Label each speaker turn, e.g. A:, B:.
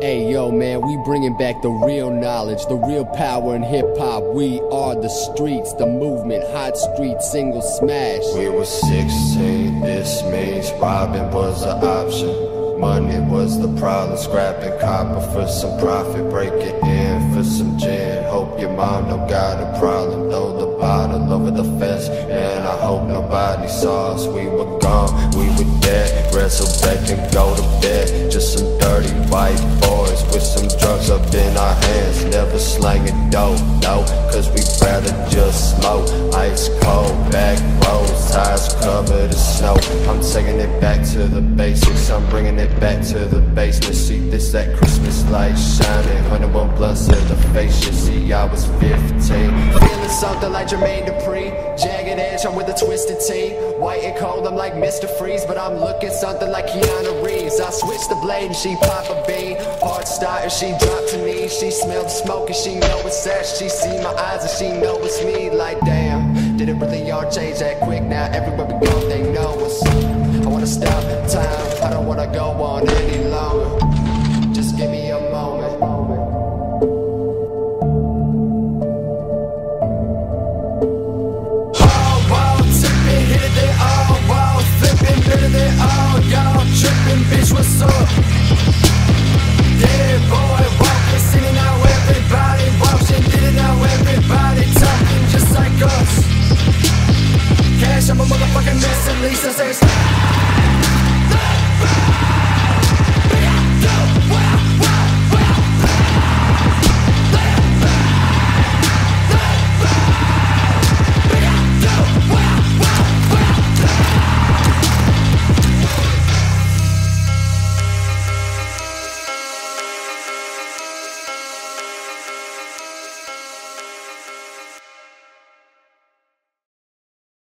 A: Hey yo man, we bringing back the real knowledge, the real power in hip-hop. We are the streets, the movement, hot street single smash.
B: We were 16, this means robbing was an option. Money was the problem, scrapping copper for some profit. Break it in for some gin, hope your mom don't got a problem. Throw the bottle over the fence, and I hope nobody saw us. We were gone, we were dead, resurrect and go to bed. Just some dirty white boys with some drugs up in our hands. Never slanging dope, no, cause we rather just smoke. Ice cold, back roads, tires covered in snow. I'm taking it back to the basics, I'm bringing it back to the basement. See this, that Christmas light shining, 101 blunts in the face. You see I was 15, feeling something like Jermaine Dupri. Jagged edge, I'm with a twisted tee. White and cold, I'm like Mr. Freeze, but I'm looking something like Keanu Reeves. I switch the blade and she pop a bean. Heart starter, she dropped to knees. She smelled the smoke and she know it's ash. She see my eyes and she know it's me. Like damn, did it really all change that quick? Now everywhere we go they know us. I wanna stop time, I don't wanna go on any longer. Just give me a moment. Bitch, what's up? Yeah, boy, walking, singing now everybody watching, did it now everybody talking just like us. Cash, I'm a motherfucking mess, at least I say